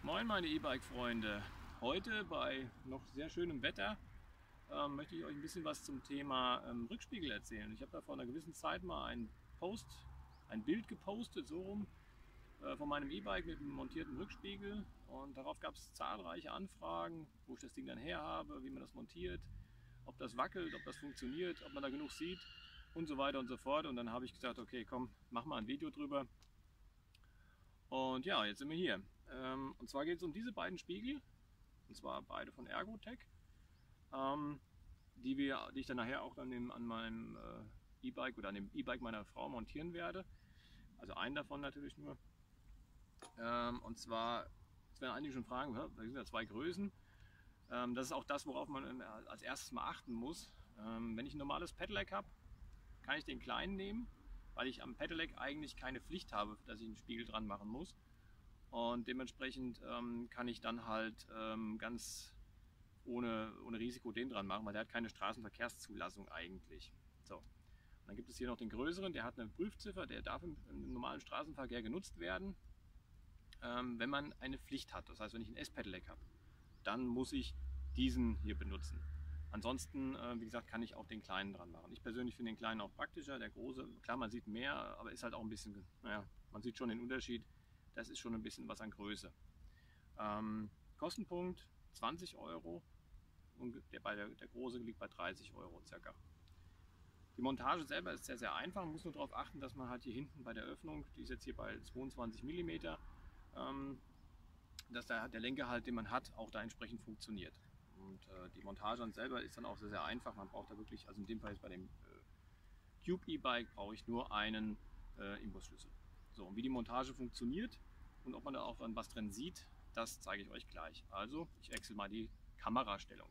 Moin meine E-Bike-Freunde. Heute bei noch sehr schönem Wetter möchte ich euch ein bisschen was zum Thema Rückspiegel erzählen. Ich habe da vor einer gewissen Zeit mal ein Bild gepostet, so rum, von meinem E-Bike mit einem montierten Rückspiegel. Und darauf gab es zahlreiche Anfragen, wo ich das Ding dann her habe, wie man das montiert, ob das wackelt, ob das funktioniert, ob man da genug sieht und so weiter und so fort. Und dann habe ich gesagt, okay, komm, mach mal ein Video drüber. Und ja, jetzt sind wir hier. Und zwar geht es um diese beiden Spiegel, und zwar beide von Ergotech, die ich dann nachher auch an meinem E-Bike oder an dem E-Bike meiner Frau montieren werde. Also einen davon natürlich nur. Und zwar, jetzt werden einige schon fragen, da sind ja zwei Größen. Das ist auch das, worauf man als erstes mal achten muss. Wenn ich ein normales Pedelec habe, kann ich den kleinen nehmen, weil ich am Pedelec eigentlich keine Pflicht habe, dass ich einen Spiegel dran machen muss. Und dementsprechend kann ich dann halt ganz ohne Risiko den dran machen, weil der hat keine Straßenverkehrszulassung eigentlich. So. Und dann gibt es hier noch den größeren, der hat eine Prüfziffer, der darf im normalen Straßenverkehr genutzt werden, wenn man eine Pflicht hat. Das heißt, wenn ich ein S-Pedelec habe, dann muss ich diesen hier benutzen. Ansonsten, wie gesagt, kann ich auch den kleinen dran machen. Ich persönlich finde den kleinen auch praktischer. Der große, klar, man sieht mehr, aber ist halt auch ein bisschen, naja, man sieht schon den Unterschied. Das ist schon ein bisschen was an Größe. Kostenpunkt 20 Euro und der große liegt bei 30 Euro circa. Die Montage selber ist sehr, sehr einfach. Man muss nur darauf achten, dass man halt hier hinten bei der Öffnung, die ist jetzt hier bei 22 mm, dass der Lenker halt, den man hat, auch da entsprechend funktioniert. Und die Montage an selber ist dann auch sehr, sehr einfach. Man braucht da wirklich, also in dem Fall ist bei dem Cube E-Bike brauche ich nur einen Imbusschlüssel. So, und wie die Montage funktioniert und ob man da auch dann was drin sieht, das zeige ich euch gleich. Also, ich wechsle mal die Kamerastellung.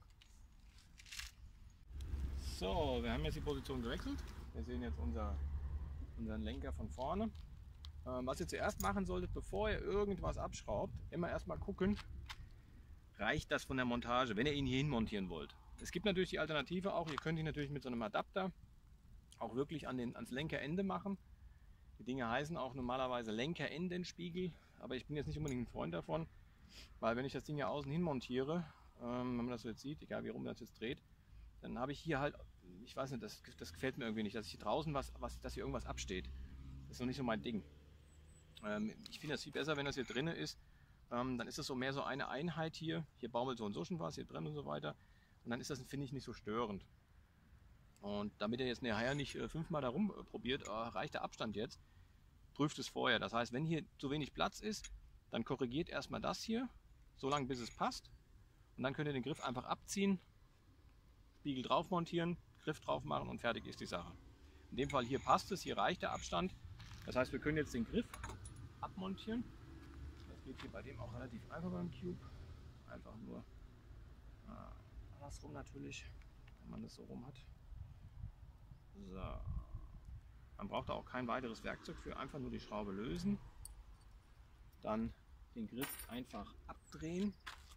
So, wir haben jetzt die Position gewechselt. Wir sehen jetzt unseren Lenker von vorne. Was ihr zuerst machen solltet, bevor ihr irgendwas abschraubt, immer erstmal gucken, reicht das von der Montage, wenn ihr ihn hierhin montieren wollt. Es gibt natürlich die Alternative auch, ihr könnt ihn natürlich mit so einem Adapter auch wirklich ans Lenkerende machen. Die Dinge heißen auch normalerweise Lenkerendenspiegel, aber ich bin jetzt nicht unbedingt ein Freund davon, weil wenn ich das Ding ja außen hin montiere, wenn man das so jetzt sieht, egal wie rum das jetzt dreht, dann habe ich hier halt, ich weiß nicht, das gefällt mir irgendwie nicht, dass hier draußen dass hier irgendwas absteht. Das ist noch nicht so mein Ding. Ich finde das viel besser, wenn das hier drin ist. Dann ist das so mehr so eine Einheit hier. Hier baumelt so und so schon was, hier drin und so weiter. Und dann ist das, finde ich, nicht so störend. Und damit ihr jetzt nachher nicht fünfmal da rum probiert, reicht der Abstand jetzt, prüft es vorher. Das heißt, wenn hier zu wenig Platz ist, dann korrigiert erstmal das hier, so lange bis es passt. Und dann könnt ihr den Griff einfach abziehen, Spiegel drauf montieren, Griff drauf machen und fertig ist die Sache. In dem Fall hier passt es, hier reicht der Abstand. Das heißt, wir können jetzt den Griff abmontieren. Das geht hier bei dem auch relativ einfach beim Cube. Einfach nur andersrum natürlich, wenn man das so rum hat. So. Man braucht da auch kein weiteres Werkzeug für, einfach nur die Schraube lösen. Dann den Griff einfach abdrehen.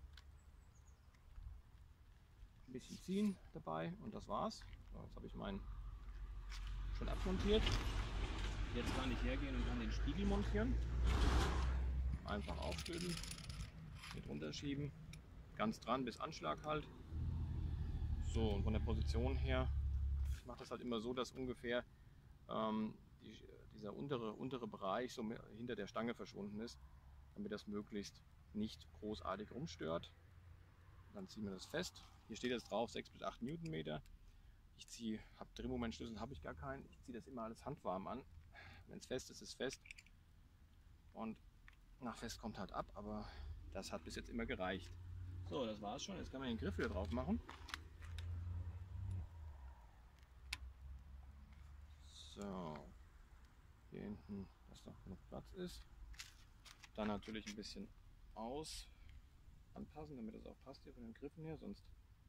Ein bisschen ziehen dabei und das war's. So, jetzt habe ich meinen schon abmontiert. Jetzt kann ich hergehen und kann den Spiegel montieren. Einfach aufstülpen, mit runterschieben, ganz dran bis Anschlag halt. So, und von der Position her, ich mache das halt immer so, dass ungefähr dieser untere Bereich so hinter der Stange verschwunden ist, damit das möglichst nicht großartig rumstört. Dann ziehen wir das fest. Hier steht jetzt drauf 6 bis 8 Newtonmeter. Ich habe Drehmomentschlüssel, habe ich gar keinen. Ich ziehe das immer alles handwarm an. Wenn es fest ist, ist es fest. Und nach fest kommt halt ab, aber das hat bis jetzt immer gereicht. So, das war's schon. Jetzt kann man den Griff wieder drauf machen. So, hier hinten, dass noch genug Platz ist. Dann natürlich ein bisschen anpassen, damit das auch passt hier von den Griffen her, sonst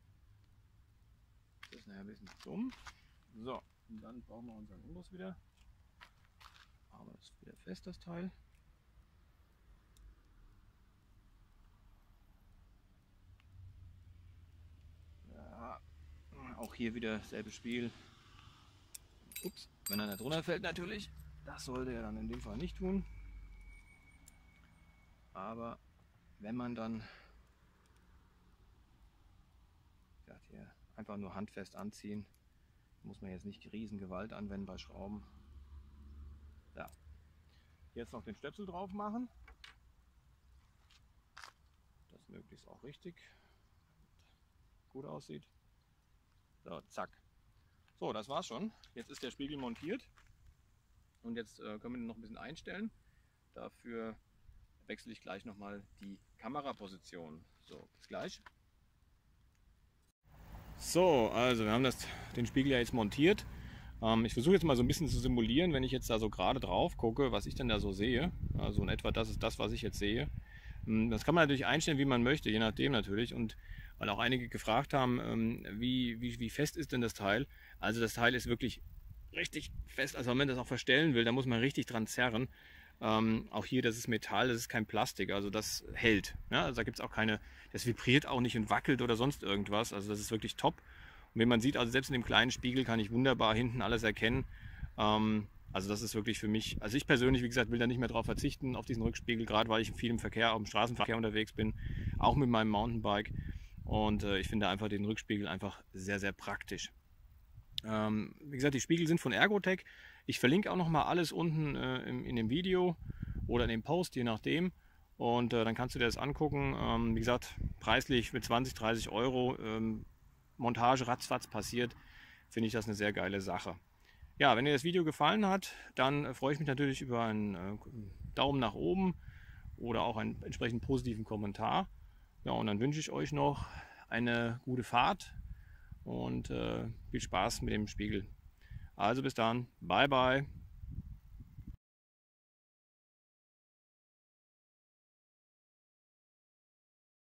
ist das nachher ein bisschen dumm. So, und dann brauchen wir unseren Imbus wieder. Machen wir das wieder fest, das Teil. Ja, auch hier wieder dasselbe Spiel. Ups, wenn er da drunter fällt natürlich. Das sollte er dann in dem Fall nicht tun. Aber wenn man dann hier einfach nur handfest anziehen, muss man jetzt nicht die Riesengewalt anwenden bei Schrauben. Ja. Jetzt noch den Stöpsel drauf machen. Das möglichst auch richtig gut aussieht. So, zack. So, das war's schon. Jetzt ist der Spiegel montiert und jetzt können wir den noch ein bisschen einstellen. Dafür wechsle ich gleich nochmal die Kameraposition. So, bis gleich. So, also wir haben den Spiegel ja jetzt montiert. Ich versuche jetzt mal so ein bisschen zu simulieren, wenn ich jetzt da so gerade drauf gucke, was ich denn da so sehe. Also in etwa das ist das, was ich jetzt sehe. Das kann man natürlich einstellen, wie man möchte, je nachdem natürlich. Und weil auch einige gefragt haben, wie fest ist denn das Teil? Also das Teil ist wirklich richtig fest. Also wenn man das auch verstellen will, da muss man richtig dran zerren. Auch hier, das ist Metall, das ist kein Plastik, also das hält. Ja? Also da gibt es auch keine, das vibriert auch nicht und wackelt oder sonst irgendwas. Also das ist wirklich top. Und wie man sieht, also selbst in dem kleinen Spiegel kann ich wunderbar hinten alles erkennen. Also das ist wirklich für mich, also ich persönlich, wie gesagt, will da nicht mehr drauf verzichten, auf diesen Rückspiegel, gerade weil ich viel im Verkehr, auch im Straßenverkehr unterwegs bin, auch mit meinem Mountainbike. Und ich finde einfach den Rückspiegel einfach sehr, sehr praktisch. Wie gesagt, die Spiegel sind von Ergotech. Ich verlinke auch noch mal alles unten in dem Video oder in dem Post, je nachdem. Und dann kannst du dir das angucken. Wie gesagt, preislich mit 20, 30 Euro. Montage ratzfatz passiert, finde ich das eine sehr geile Sache. Ja, wenn dir das Video gefallen hat, dann freue ich mich natürlich über einen Daumen nach oben oder auch einen entsprechend positiven Kommentar. Ja, und dann wünsche ich euch noch eine gute Fahrt und viel Spaß mit dem Spiegel. Also bis dann, bye bye.